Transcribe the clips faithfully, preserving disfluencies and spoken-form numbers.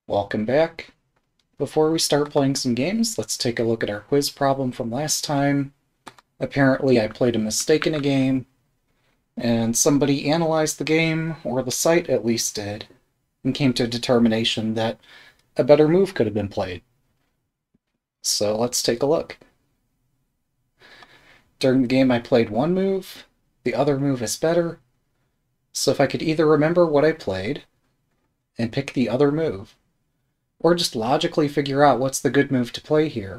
Welcome back. Before we start playing some games, let's take a look at our quiz problem from last time. Apparently I played a mistake in a game, and somebody analyzed the game, or the site at least did, and came to a determination that a better move could have been played. So let's take a look. During the game I played one move, the other move is better, so if I could either remember what I played and pick the other move, or just logically figure out what's the good move to play here,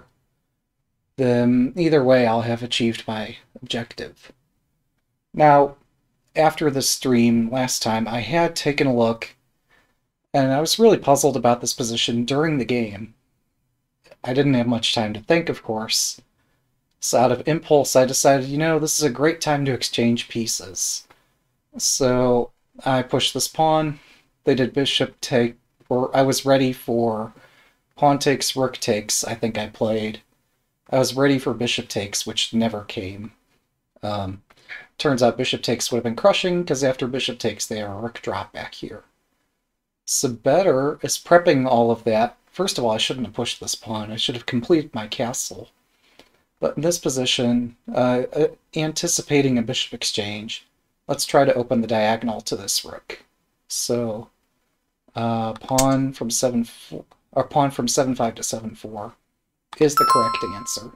then either way I'll have achieved my objective. Now, after the stream last time, I had taken a look, and I was really puzzled about this position during the game. I didn't have much time to think, of course, so out of impulse I decided, you know, this is a great time to exchange pieces. So I pushed this pawn, they did bishop take, or I was ready for pawn takes, rook takes, I think I played. I was ready for bishop takes, which never came. Um, turns out bishop takes would have been crushing, because after bishop takes they have a rook drop back here. So better is prepping all of that. First of all, I shouldn't have pushed this pawn. I should have completed my castle. But in this position, uh, uh, anticipating a bishop exchange, let's try to open the diagonal to this rook. So Uh, pawn from seven four, or pawn from seven five to seven four is the correct answer.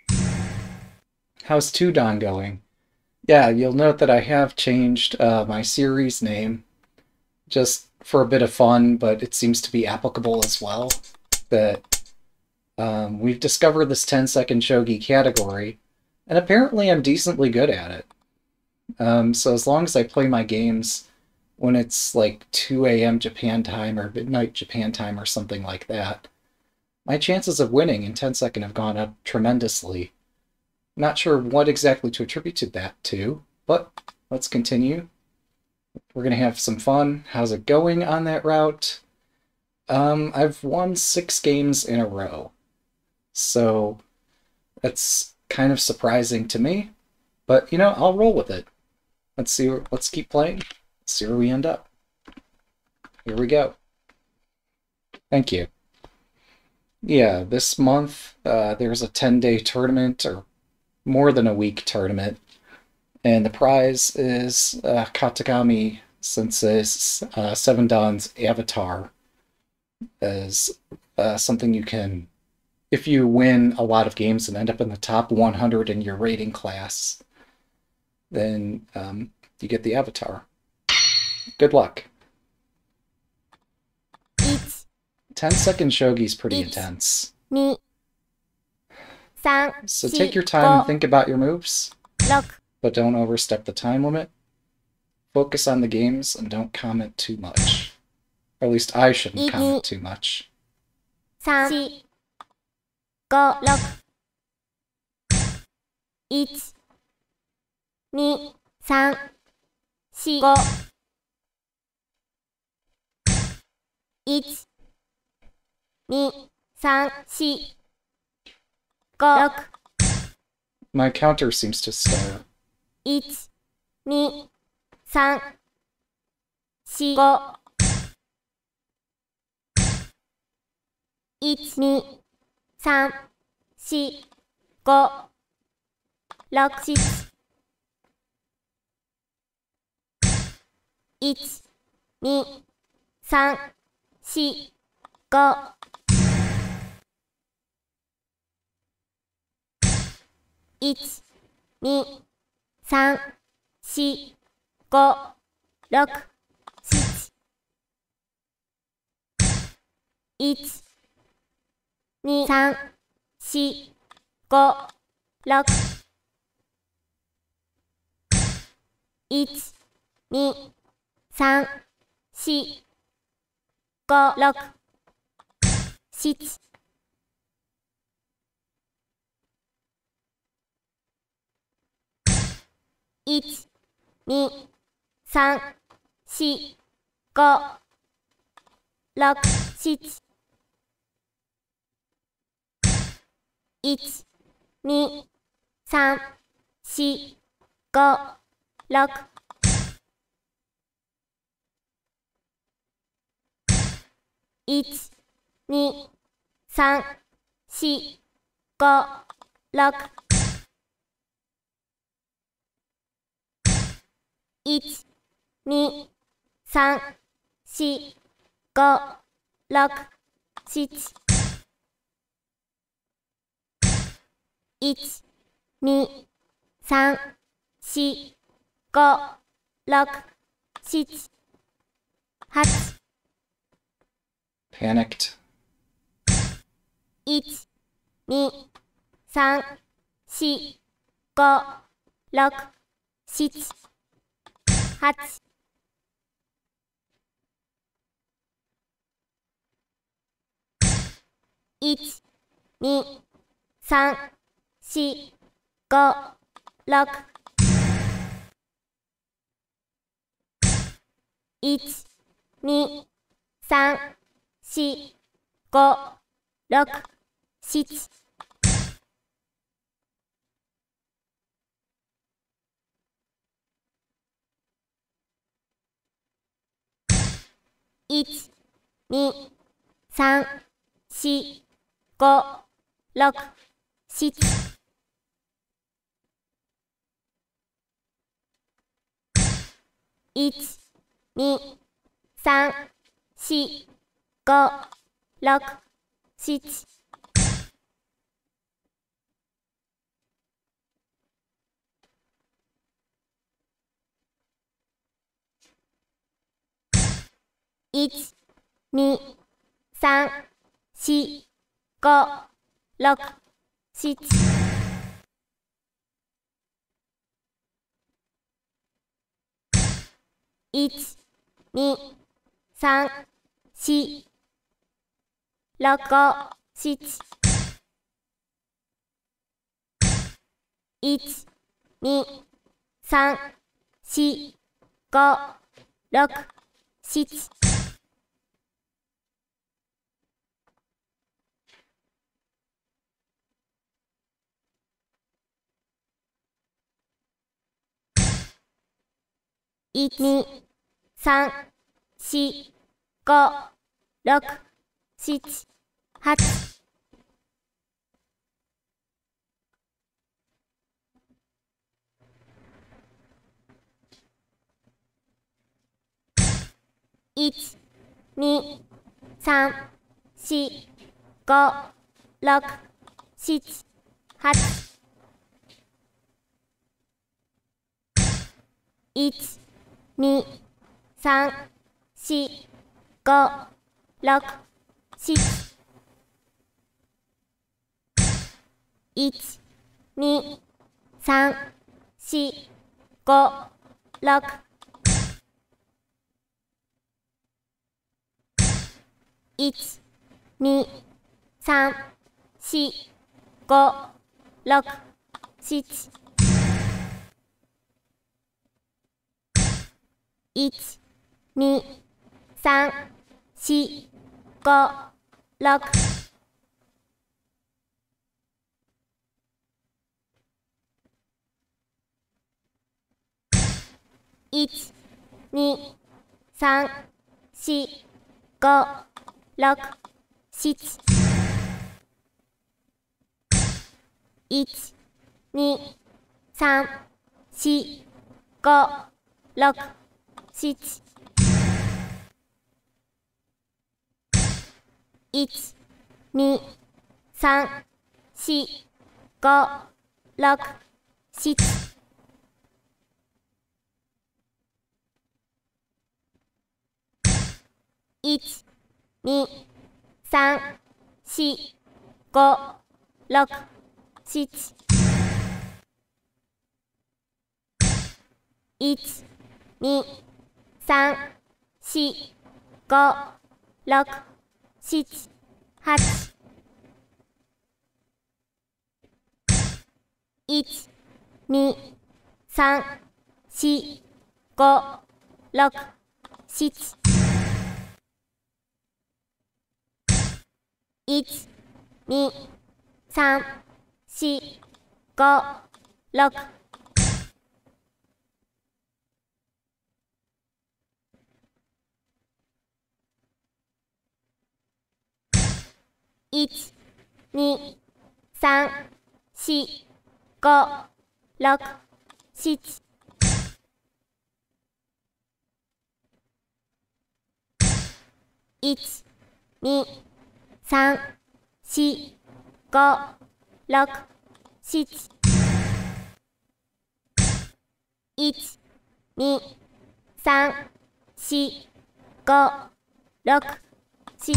How's two dan going? Yeah, you'll note that I have changed uh, my series name just for a bit of fun, but it seems to be applicable as well. That um, we've discovered this ten second shogi category, and apparently I'm decently good at it. Um, so as long as I play my games when it's like two A M Japan time or midnight Japan time or something like that, my chances of winning in ten second have gone up tremendously. Not sure what exactly to attribute to that to, but let's continue. We're going to have some fun. How's it going on that route? Um, I've won six games in a row, so that's kind of surprising to me, but you know, I'll roll with it. Let's see, let's keep playing. See where we end up. Here we go. Thank you. Yeah, this month uh, there's a ten-day tournament, or more than a week tournament, and the prize is uh, Katagami Sensei's uh, Seven Dawn's avatar, as uh, something you can, if you win a lot of games and end up in the top one hundred in your rating class, then um, you get the avatar. Good luck. ten second shogi's pretty intense. So take your time and think about your moves, but don't overstep the time limit. Focus on the games and don't comment too much. Or at least I shouldn't comment too much. three, four, five, six, one, two, three, four, five, one, two, three, four, six. My counter seems to start. one, two, three, four, five. one, two, three, four, five, six. one, two, three, four, five. one, two, three, four, five, six. one, two, three, four, five, one, two, three, four, five, six. one, two, three, four, five, six. one, two, three, four, five, six. one, に、さん、し、ご、ろく、いち、に、さん、し、ご、ろく、しち、いち、に、さん、し、ご、ろく、しち、はち、 Panicked. いち、に、さん、し、ご、ろく、しち、はち、いち、に、さん、し、ご、ろく、いち、に、さん、し、ご、ろく、しち、いち、に、さん、し、ご、ろく、しち、いち、に、さん、し、ご、ろく、しち、いち、に、さん、し、ご、ろく、しち、いち、に、さん、し、ろく、しち、いち、に、さん、し、ご、ろく、しち、いち、に、さん、し、ご、ろく、しち、はち、いち、に、さん、し、ご、ろく、しち、はち、いち、に、さん、し、ご、ろく、しち、いち、に、さん、し、ご、ろく、いち、に、さん、し、ご、ろく、しち、いち、に、さん、し、ご、ろく、いち、に、さん、し、ご、ろく、しち、いち、に、さん、し、ご、ろく、しち、いち、に、さん、し、ご、ろく、しち、いち、に、さん、し、ご、ろく、しち、いち、に、さん、し、ご、ろく、しち、はち、いち、に、さん、し、ご、ろく、しち、いち、に、さん、し、ご、ろく、 いち、に、さん、し、ご、ろく、しち。いち、に、さん、し、ご、ろく、しち。いち、に、さん、し、ご、ろく、しち。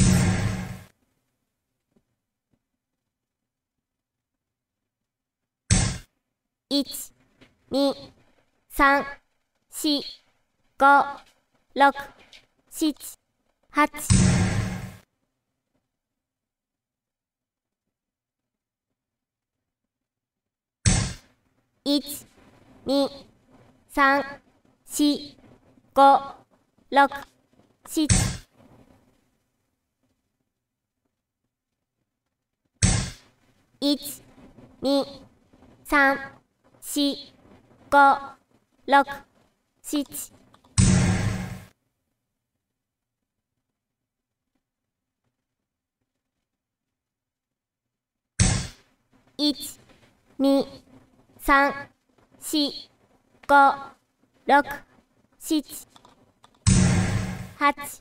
いち、に、さん、し、ご、ろく、しち、はち。いち、に、さん、し、ご、ろく、しち。いち、に、さん、し、ご、ろく、しち。いち、に、さん、し、ご、ろく、しち、はち。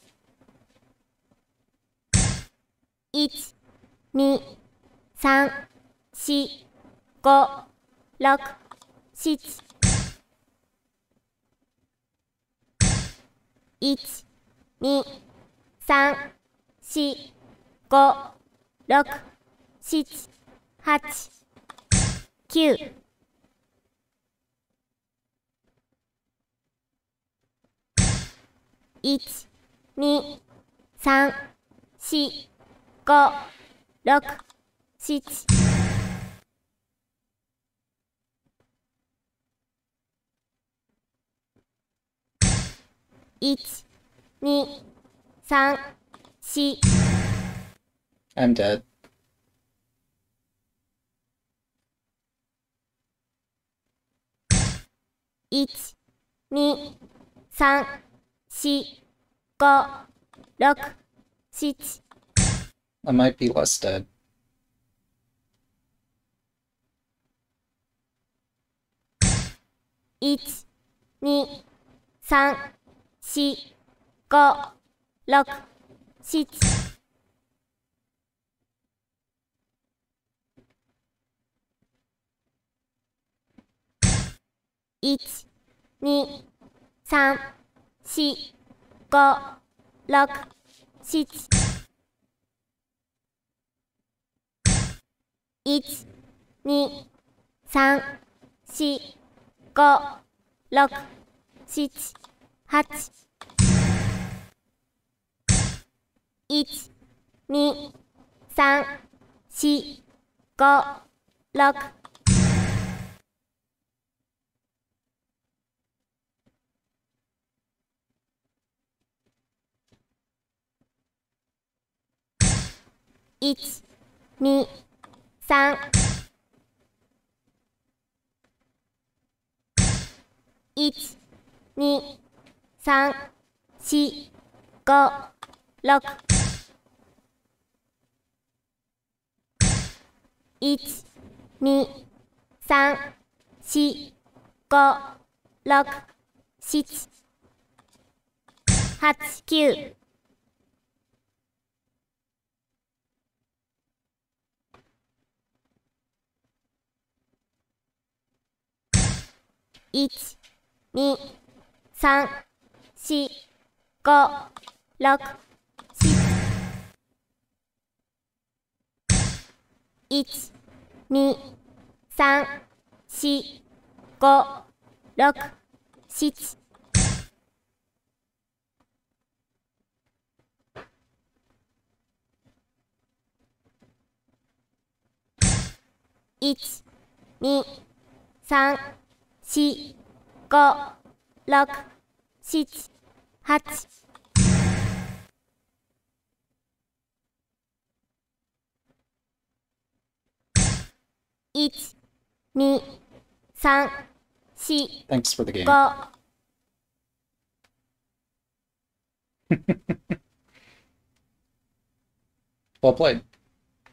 いち、に、さん、し、ご、ろく、しち。いち、に、さん、し、ご、ろく、しち、はち、きゅう。いち、に、さん、し、ご、ろく、しち。いち、に、さん、し。 I'm dead. いち、に、さん、し、ご、ろく、しち。 I might be less dead. いち、に、さん、し、ご、ろく、しち。いち、に、さん、し、ご、ろく、しち。いち、に、さん、し、ご、ろく、しち、はち。いち、に、さん、し、ご、ろく。いち、に、さん。いち、に、さん、し、ご、ろく。いち、に、さん、し、ご、ろく、しち、はち、きゅう。いち、に、さん、し、ご、ろく、しち。いち、に、さん、し、ご、ろく、しち。いち、に、さん、し、ご、ろく、しち、はち。いち、に、さん、し、 Thanks for the game. ご。 Well played.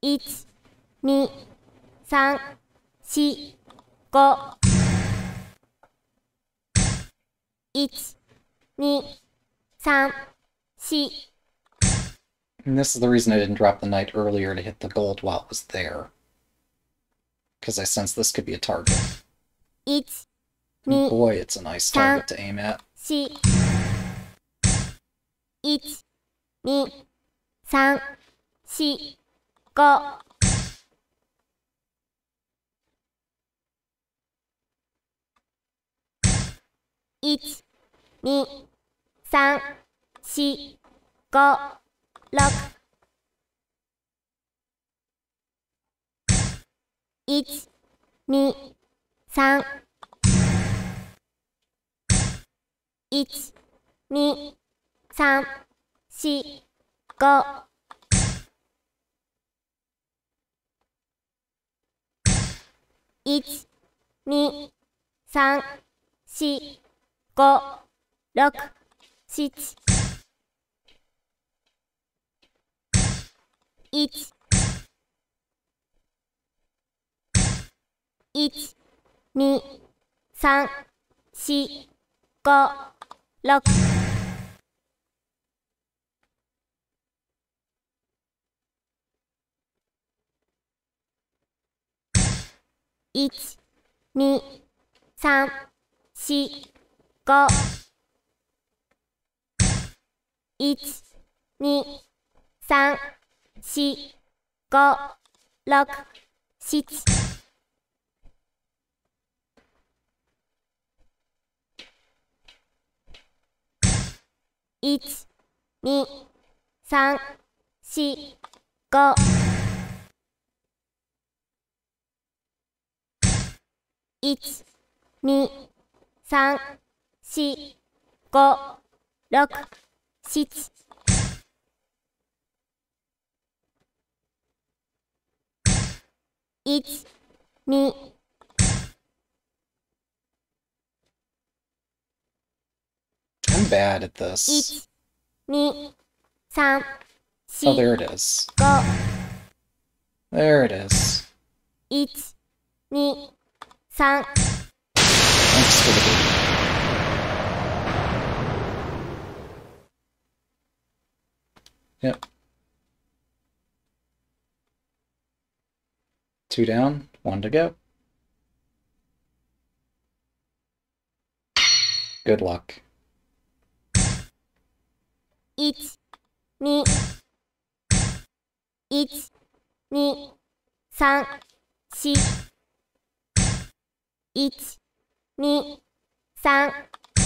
いち、に、さん、し、ご。いち、に、さん、し。 And this is the reason I didn't drop the knight earlier to hit the gold while it was there. Because I sense this could be a target. いち、 And に、 boy, it's a nice target to aim at. し。いち、に、さん、し、ご。いち、に、さん、し、ご、ろく。いち、に、さん。いち、に、さん、し、ご。いち、に、さん、し、ご、ろく、しち。いち、いち、に、さん、し、ご、ろく。いち、に、さん、し、ご。いち、に、さん、し、ご、ろく、しち。いち、に、さん、し、ご。いち、に、さん、し、ご、ろく、しち。いち、に。 I'm bad at い this. ち、に、さん、し、 Oh, there it is. ご。 There it is. いち、に、さん。 Thanks for the game. Yep. Two down, one to go. Good luck. いち、に、いち、に、さん、し。いち、に、さん。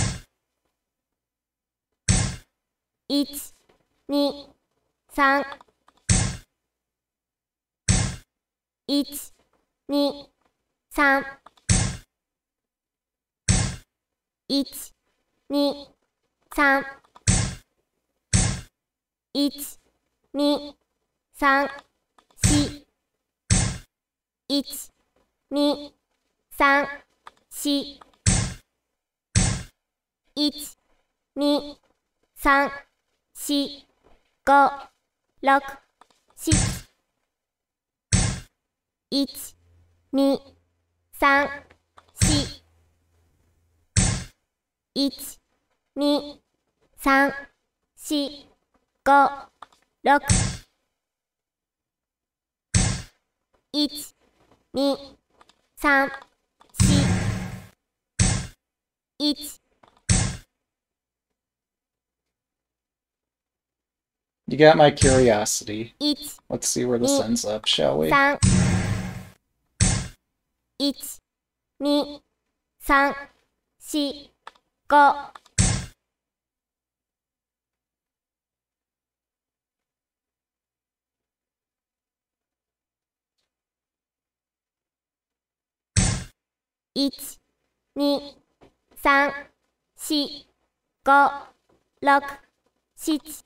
いち、に、さん。いち、に、さん。いち、に、さん。いち、に、さん、し。いち、に、さん、し。いち、に、さん、し、ご、ろく、しち。いち、に、さん、し。いち、に、さん、し、ご、ろく。いち、に、さん、し。いち。 You got my curiosity. いち、 Let's see where this ends up, shall we? さん。いち、に、さん、し、ご。いち、に、さん、し、ご、ろく、しち。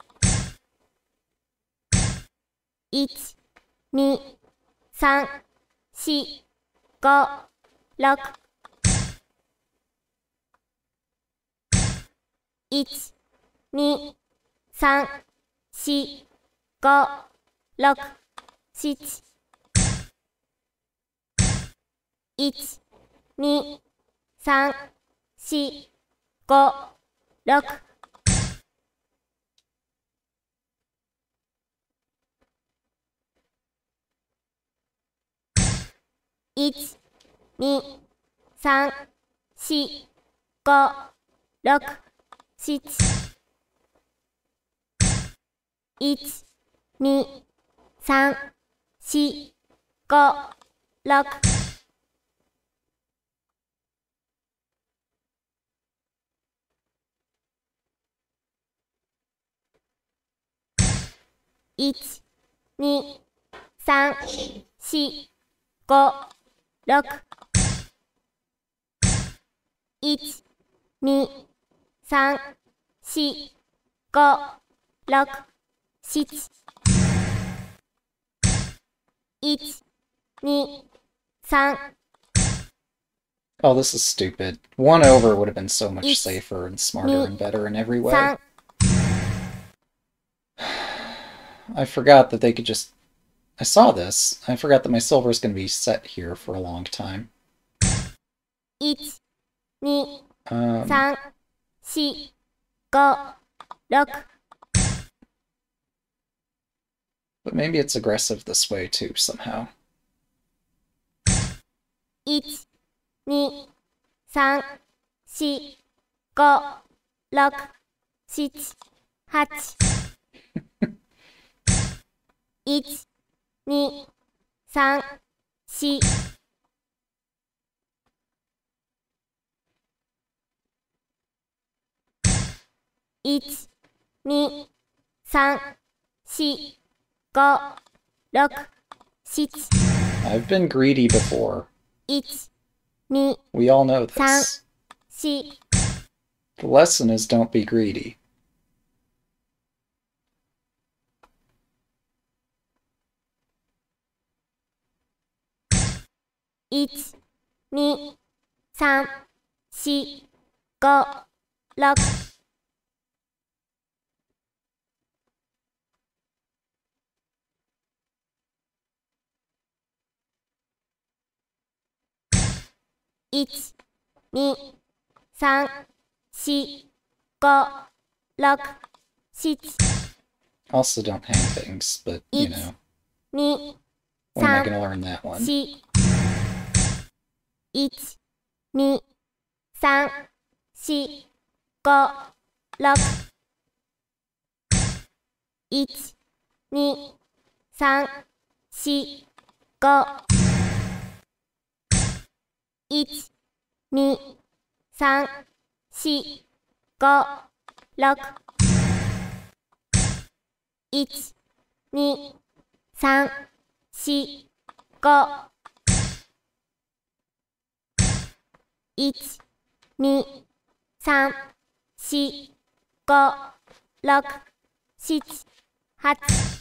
いち、に、さん、し、ご、ろく。いち、に、さん、し、ご、ろく、 七、一、二、三、四、五、六、一、二、三、四、五、六、七、一、二、三、四、五、六、一、二、三、四、五、六、一、二、三、四、五、六、七、一、二、三、 Oh, this is stupid. One over would have been so much Ich- safer and smarter and better in every way. 三、 I forgot that they could just... I saw this. I forgot that my silver is going to be set here for a long time. 一、二、 Um, 三、四、五、六、 but maybe it's aggressive this way too, somehow. 一、二、三、四、五、六、七、八。一、二、三、四。一、二、三、四、五、六、七。 I've been greedy before. 一、二、 We all know this. 三、四。 The lesson is don't be greedy. 一、二、三、四、五、六。一、二、三、四、五、六、七。 Also don't hang things, but, you Ich- know. 二、 When am I 三、 going to learn that one? 四。一、二、三、四、五、六。一、二、三、四、五。一、二、三、四、五、六。一、二、三、四、五。一、二、三、四、五、六、七、八。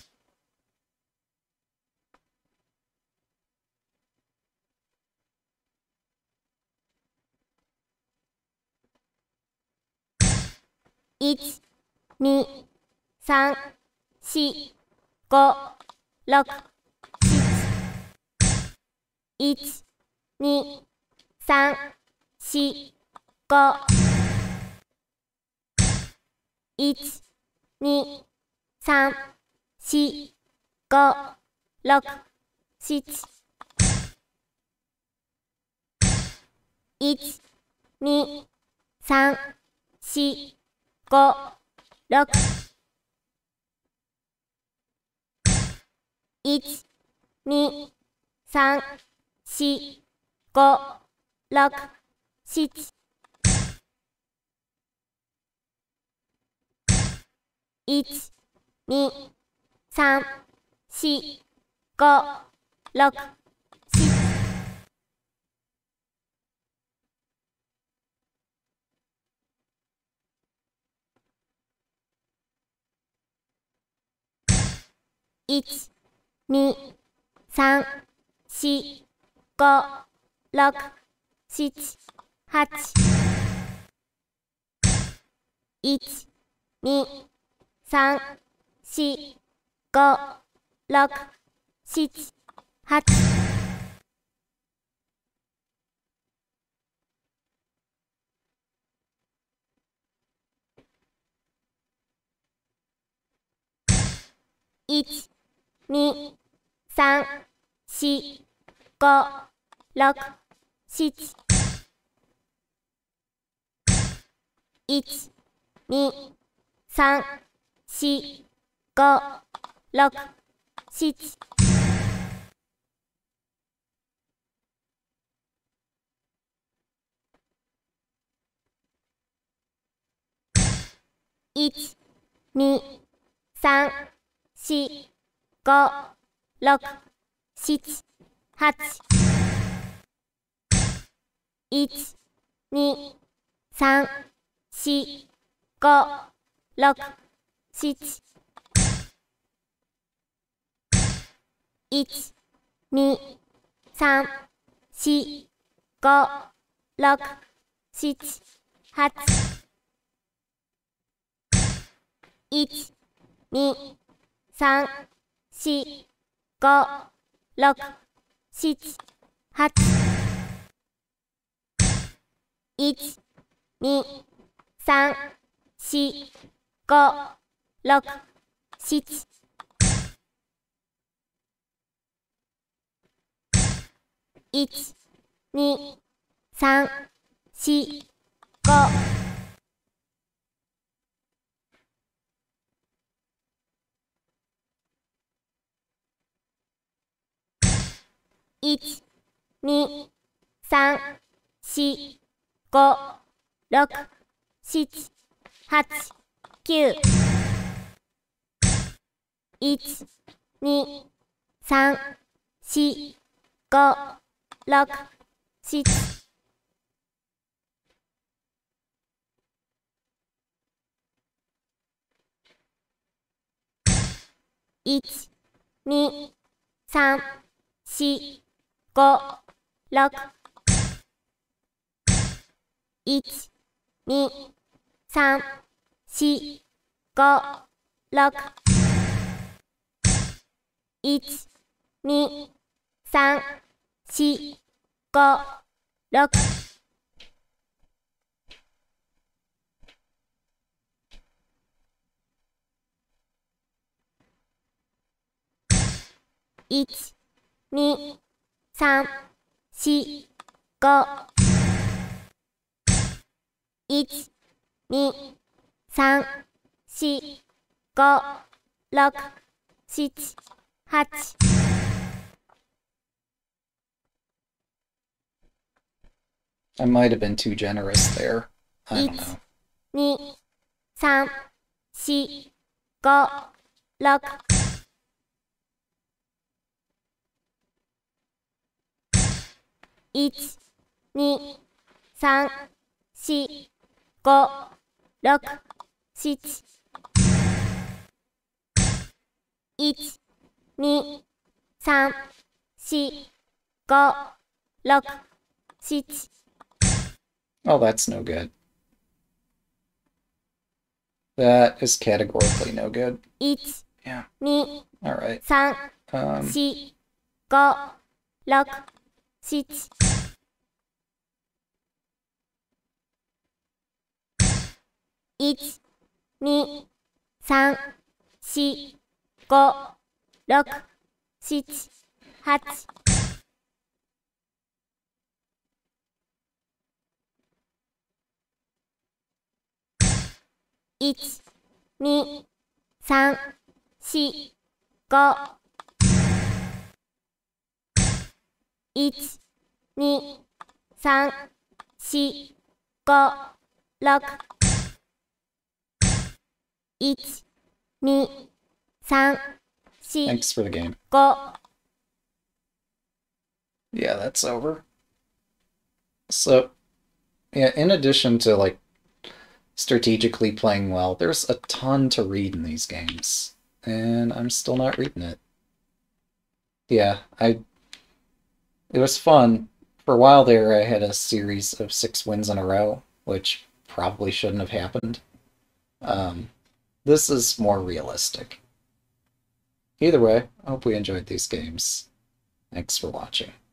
一、二、三、四、五、六、七。一、二、三、四、五。一、二、三、四、五、六、七。一、二、三、四、五、六。一、二、三、四、五、六、七。一、二、三、四、五、六、七。一、二、三、四、五、六、七、八。一、二、三、四、五、六、 七、八、一、二、三、四、五、六、七、一、二、三、四、五、六、七、一、二、三、四、五、六、七、八、一、二、三、四、五、六、七、一、二、三、四、五、六、七、八、一、二、三、四、五、六、七、八、一、二、三、四、五、六、七、一、二、三、四、五、一、二、三、四、五、六、七、八、九、一、二、三、四、五、六、七、一、二、三、四、五、六、一、二、三、四、五、六、一、二、三、四、五、六、一、二、三、四、五、一、二、三、四、五、六、七、八、 I might have been too generous there. I don't know. 二、三、四、五、六、一、二、三、四、五、六、七、一、二、三、四、五、六、七、 Oh, that's no good. That is categorically no good. 一、 Yeah. 二、 All right. 三、 Um, 四、五、六、七、一、二、三、四、五、六、七、八、一、二、三、四、五、一、二、三、四、五、六、一、二、三、四、 thanks for the game. 五。 Yeah, that's over. So, yeah, in addition to, like, strategically playing well, there's a ton to read in these games. And I'm still not reading it. Yeah, I... It was fun. For a while there, I had a series of six wins in a row, which probably shouldn't have happened. Um, this is more realistic. Either way, I hope we enjoyed these games. Thanks for watching.